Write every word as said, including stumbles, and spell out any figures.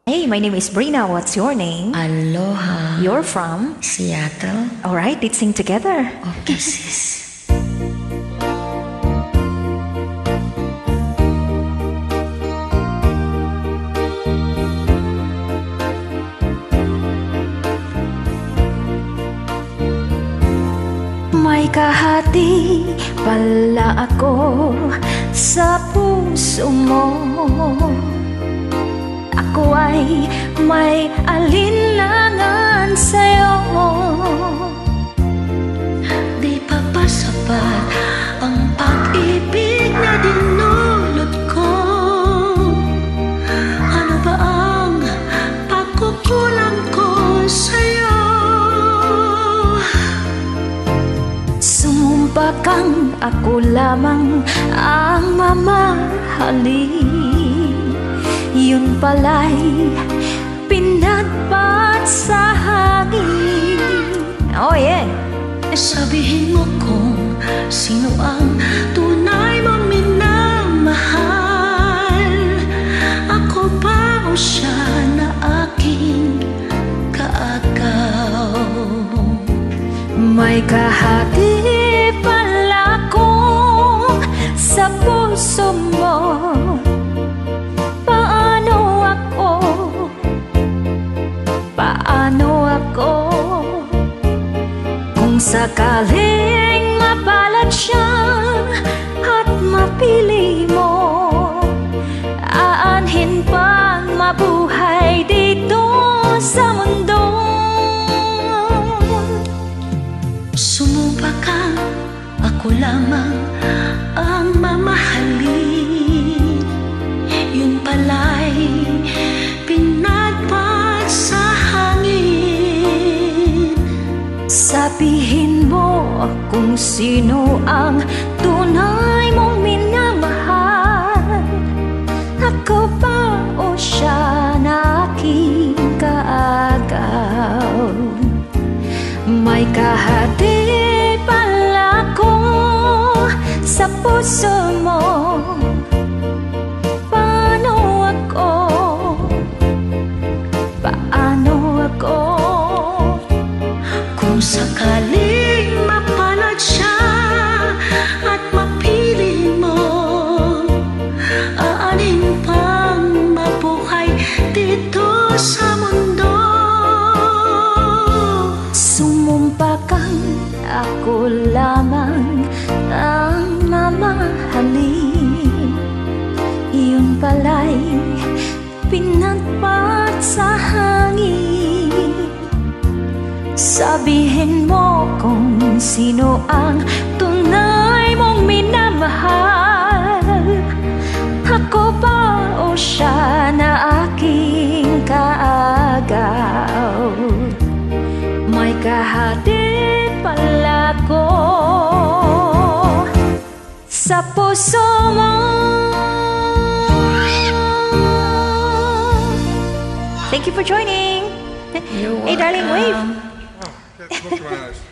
Hey, my name is Brina. What's your name? Aloha. You're from? Seattle. Alright, let's sing together. Okay, sis. May kahati pala ako sa puso mo. Ako ay may alinlangan sa'yo. Di pa ba sapat ang pag-ibig na dinulot ko? Ano ba ang pagkukulang ko sa'yo? Sumumpa kang ako lamang ang mamahalin. Yun pala'y pinagpat sa hangin. Oh yeah! Sabihin mo kung sino ang tunay mong minamahal. Ako ba o siya na aking kaagaw? May kahati pala ko sa puso mo. Paano ako? Paano ako? Kung sakaling mapalad siya at mapili mo, aanhin pang mabuhay dito sa mundo. Sumumpa ka, ako lamang ang mamahalin. Yun pala'y pinagpat sa hangin. Sabihin mo kung sino ang tunay mong minamahal. Ako ba o siya na aking kaagaw? May kahati pala ko sa puso mo. Paano ako? Paano ako? Kung sakaling mapalad siya at mapili mo, aanin pang mabuhay dito sa mundo. Sumumpa kang ako lamang ang mamahalin. Yun pala'y pinagpat sa hangin. Sabihin mo kung sino ang tunay mong minamahal. Ako ba o siya na aking kaagaw? May kahati pala ko sa puso mo. Thank you for joining. You're Hey darling, wave. welcome. Look at my eyes.